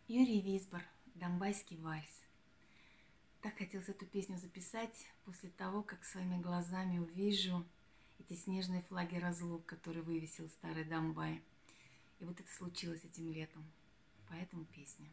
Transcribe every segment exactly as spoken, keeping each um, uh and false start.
Юрий Висбор, «Донбасский вальс». Так хотелось эту песню записать после того, как своими глазами увижу эти снежные флаги разлук, которые вывесил старый Донбай. И вот это случилось этим летом. Поэтому песня.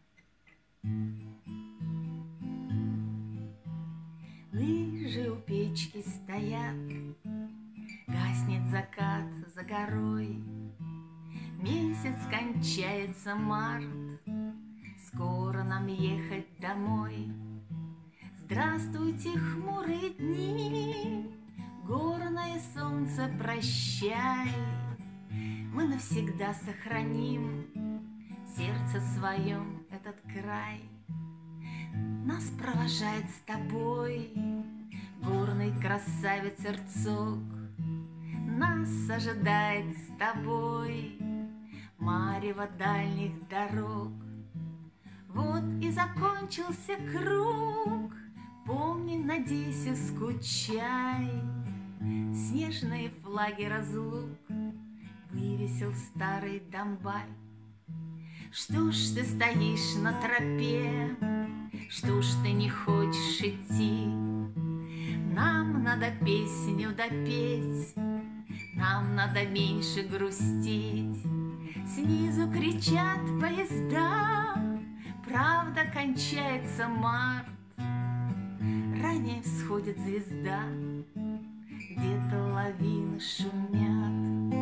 Лыжи у печки стоят, гаснет закат за горой, месяц кончается март, скоро нам ехать домой. Здравствуйте, хмурые дни, горное солнце, прощай. Мы навсегда сохраним в сердце своем этот край. Нас провожает с тобой горный красавец Ирцог, нас ожидает с тобой марево дальних дорог. Вот и закончился круг, помни, надейся, скучай. Снежные флаги разлук вывесил старый Донбай. Что ж ты стоишь на тропе, что ж ты не хочешь идти? Нам надо песню допеть, нам надо меньше грустить. Снизу кричат поезда, правда, кончается март. Ранее всходит звезда, где-то лавины шумят.